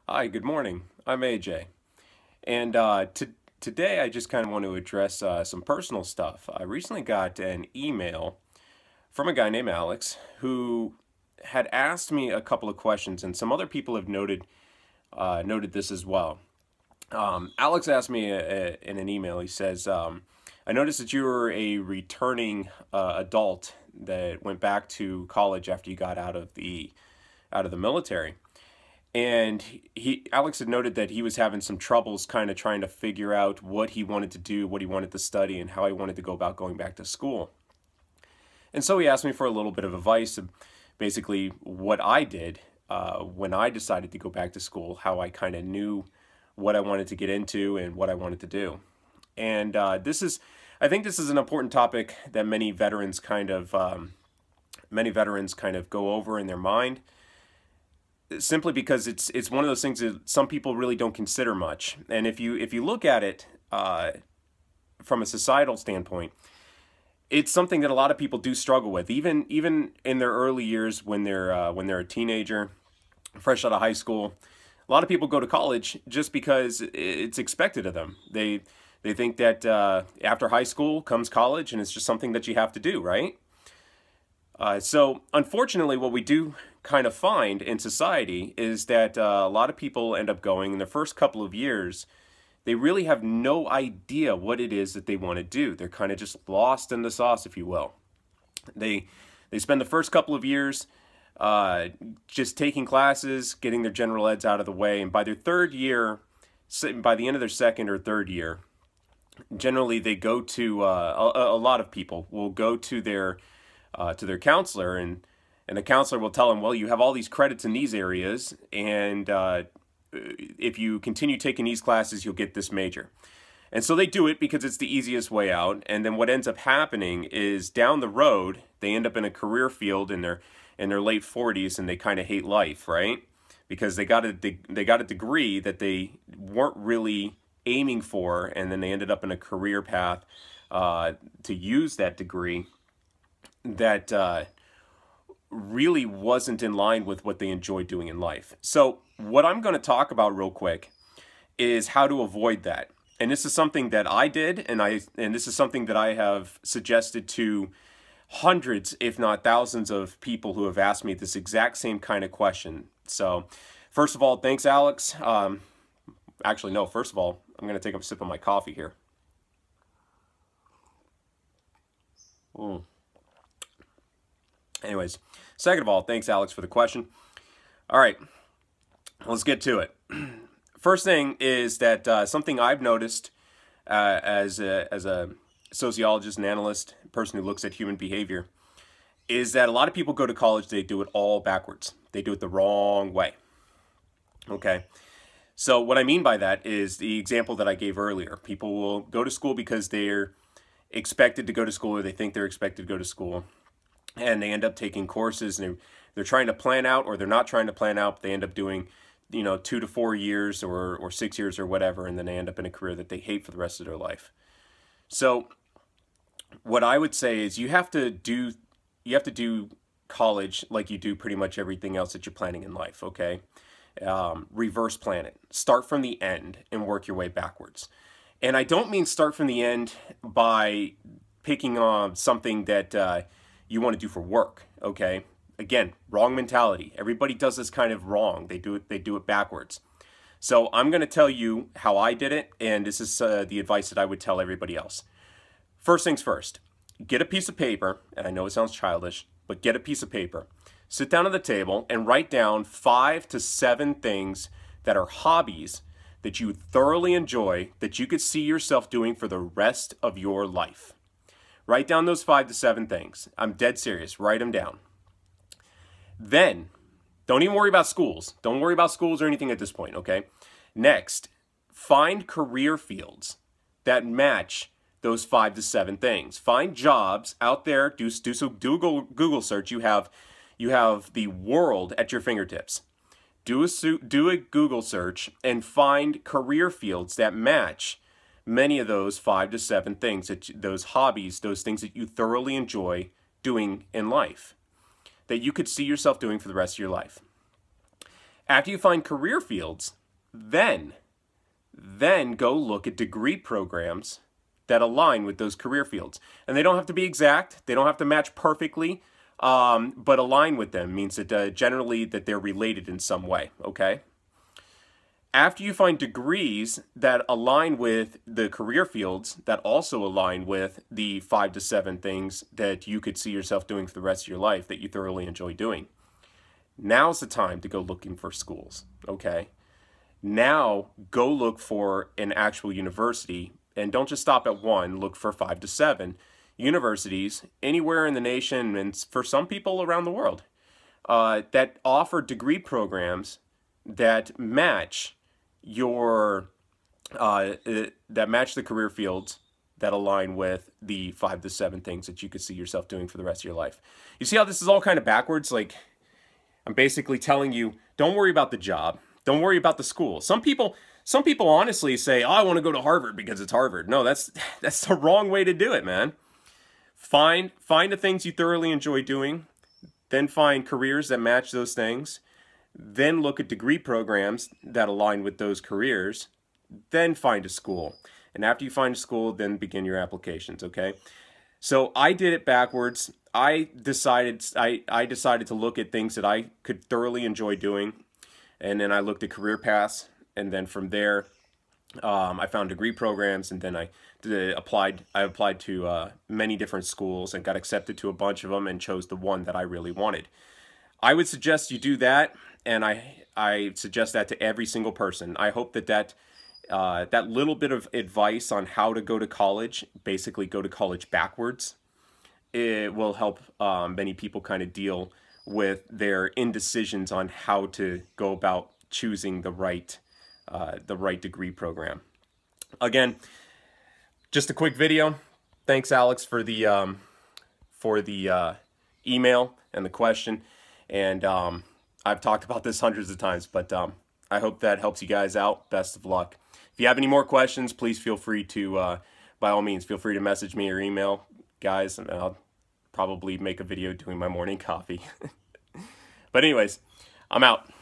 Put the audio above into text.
Hi, good morning. I'm AJ. And today I just kind of want to address some personal stuff. I recently got an email from a guy named Alex who had asked me a couple of questions, and some other people have noted this as well. Alex asked me in an email, he says, I noticed that you were a returning adult that went back to college after you got out of the military. And Alex had noted that he was having some troubles kind of trying to figure out what he wanted to do, what he wanted to study, and how he wanted to go about going back to school. And so he asked me for a little bit of advice of basically what I did when I decided to go back to school, how I kind of knew what I wanted to get into and what I wanted to do. And I think this is an important topic that many veterans kind of go over in their mind, simply because it's one of those things that some people really don't consider much. And if you look at it from a societal standpoint, it's something that a lot of people do struggle with, even in their early years when they're a teenager, fresh out of high school. A lot of people go to college just because it's expected of them. They think that after high school comes college, and it's just something that you have to do, right? So unfortunately, what we do kind of find in society is that a lot of people end up going in the first couple of years. They really have no idea what it is that they want to do. They're kind of just lost in the sauce, if you will. They spend the first couple of years just taking classes, getting their general eds out of the way, and by their third year, by the end of their second or third year, generally they go to a lot of people will go to their counselor, and the counselor will tell them, well, you have all these credits in these areas, and if you continue taking these classes, you'll get this major. And so they do it because it's the easiest way out. And then what ends up happening is down the road, they end up in a career field in their late 40s, and they kind of hate life, right? Because they got a degree that they weren't really aiming for, and then they ended up in a career path to use that degree that really wasn't in line with what they enjoyed doing in life. So what I'm going to talk about real quick is how to avoid that. And this is something that I did, and this is something that I have suggested to hundreds, if not thousands, of people who have asked me this exact same kind of question. So first of all, thanks, Alex. Actually, no, first of all, I'm going to take a sip of my coffee here. Anyways, second of all, thanks, Alex, for the question. All right, let's get to it. First thing is that something I've noticed as a sociologist and analyst, person who looks at human behavior, is that a lot of people go to college, they do it all backwards. They do it the wrong way. Okay? So what I mean by that is the example that I gave earlier. People will go to school because they're expected to go to school, or they think they're expected to go to school, and they end up taking courses, and they're trying to plan out, or they're not trying to plan out, but they end up doing 2 to 4 years or 6 years or whatever, and then they end up in a career that they hate for the rest of their life. So what I would say is you have to do college like you do pretty much everything else that you're planning in life, okay? Reverse plan it. Start from the end and work your way backwards. And I don't mean start from the end by picking on something that you want to do for work, okay? Again, wrong mentality. Everybody does this kind of wrong. They do it backwards. So I'm going to tell you how I did it, and this is the advice that I would tell everybody else. First things first, get a piece of paper, and I know it sounds childish, but get a piece of paper. Sit down at the table and write down 5 to 7 things that are hobbies that you thoroughly enjoy, that you could see yourself doing for the rest of your life. Write down those 5 to 7 things. I'm dead serious. Write them down. Then, don't even worry about schools. Don't worry about schools or anything at this point, okay? Next, find career fields that match those 5 to 7 things. Find jobs out there. Do some Google search. You have the world at your fingertips. Do a Google search and find career fields that match many of those 5 to 7 things, those hobbies, those things that you thoroughly enjoy doing in life, that you could see yourself doing for the rest of your life. After you find career fields Then go look at degree programs that align with those career fields. And they don't have to be exact. They don't have to match perfectly, but align with them means that generally that they're related in some way, okay? After you find degrees that align with the career fields that also align with the 5 to 7 things that you could see yourself doing for the rest of your life that you thoroughly enjoy doing, now's the time to go looking for schools, okay? Now go look for an actual university, and don't just stop at one, look for 5 to 7 universities anywhere in the nation, and for some people around the world, that offer degree programs that match your that match the career fields that align with the 5 to 7 things that you could see yourself doing for the rest of your life. You see how this is all kind of backwards? Like, I'm basically telling you, don't worry about the job. Don't worry about the school. Some people honestly say, oh, I want to go to Harvard because it's Harvard. No, that's the wrong way to do it, man. Find the things you thoroughly enjoy doing, then find careers that match those things, then look at degree programs that align with those careers, then find a school. And after you find a school, then begin your applications, okay? So I did it backwards. I decided to look at things that I could thoroughly enjoy doing, and then I looked at career paths, and then from there I found degree programs, and then I applied to many different schools and got accepted to a bunch of them and chose the one that I really wanted. I would suggest you do that, and I suggest that to every single person. I hope that little bit of advice on how to go to college, basically go to college backwards, it will help many people kind of deal with their indecisions on how to go about choosing the right degree program. Again, just a quick video. Thanks, Alex, for the email and the question. And I've talked about this hundreds of times, but I hope that helps you guys out. Best of luck. If you have any more questions, please feel free to, by all means, feel free to message me or email, guys, and I'll probably make a video doing my morning coffee. But anyways, I'm out.